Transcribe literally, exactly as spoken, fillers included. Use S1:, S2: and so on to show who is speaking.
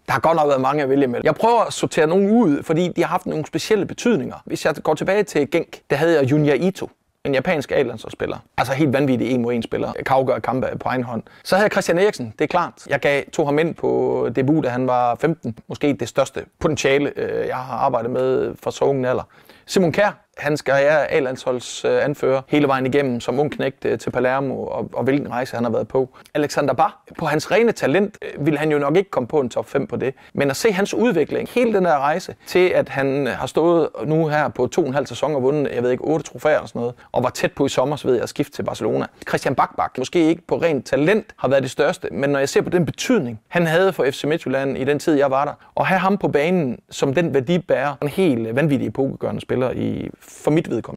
S1: Der har godt nok været mange at vælge med. Jeg prøver at sortere nogen ud, fordi de har haft nogle specielle betydninger. Hvis jeg går tilbage til Genk, der havde jeg Junya Ito, en japansk A-landsholdsspiller. Altså helt vanvittig en mod en spiller. Jeg kan afgøre kampe på egen hånd. Så havde jeg Christian Eriksen, det er klart. Jeg gav, tog ham ind på debut, da han var femten. Måske det største potentiale, jeg har arbejdet med fra så ung alder. Simon Kjær, han skal være A-landsholds anfører hele vejen igennem som ung knægt til Palermo, og, og hvilken rejse han har været på. Alexander Bach, på hans rene talent, ville han jo nok ikke komme på en top fem på det. Men at se hans udvikling, hele den der rejse, til at han har stået nu her på to og en halv sæson og vundet, jeg ved ikke, otte trofæer og sådan noget, og var tæt på i sommer, så ved jeg, at skifte til Barcelona. Christian Bach, måske ikke på rent talent har været det største, men når jeg ser på den betydning, han havde for F C Midtjylland i den tid, jeg var der, og have ham på banen som den værdibærer, en helt vanvittig epokegørende spiller i for mit vedkommende.